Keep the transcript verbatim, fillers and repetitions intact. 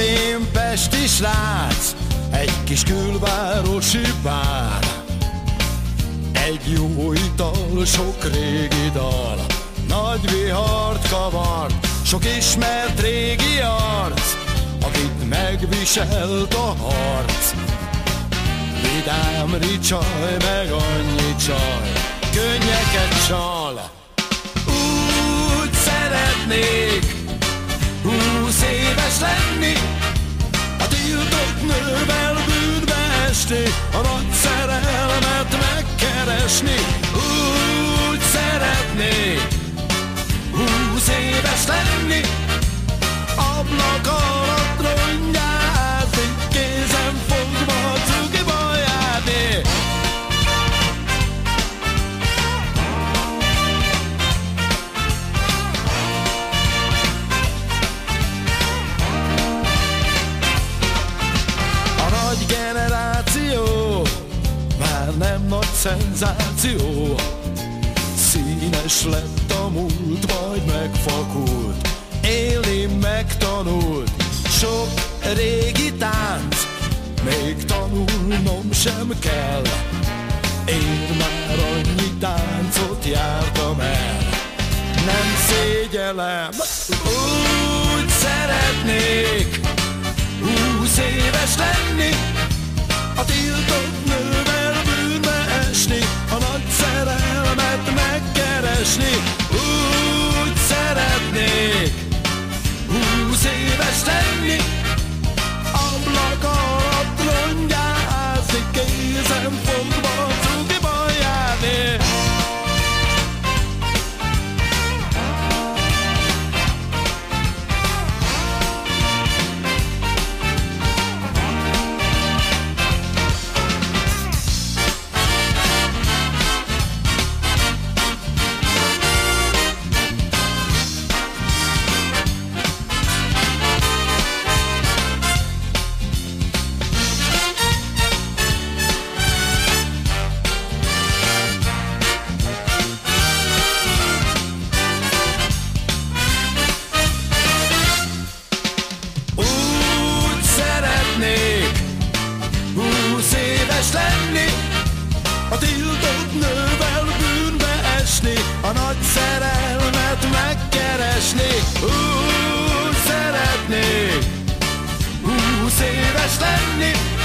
én pesti srác, egy kis külvárosi bár. Egy jó ital, sok régi dal, nagy vihart kavart, sok ismert régi arc, akit megviselt a harc. Vidám ricsaj, meg annyi csaj, könnyeket csal. Úgy szeretnék húsz éves lenni, a tiltott nővel bűnbe esni, a nagy szerelmet megkeresni. Úgy szeretnék húsz éves lenni, ablak alatt rongyázni, kézem fogva cugiba járni. A nagy generáció már nem nagy szenzáció, színes lett a múlt, majd megfakult, élni megtanult. Sok régi tánc, még tanulnom sem kell, én már annyi táncot jártam el, nem szégyellem. Úgy szeretnék húsz éves lenni, a tiltott nővel bűnbe esni, a nagy szerelmet megkeresni. Úgy szeretnék húsz éves lenni, ablak alatt rongyázni, kézem fogva cugiba járni. Lenni, a tiltott nővel bűnbe esni, a nagy szerelmet megkeresni. Úgy szeretnék húsz éves lenni,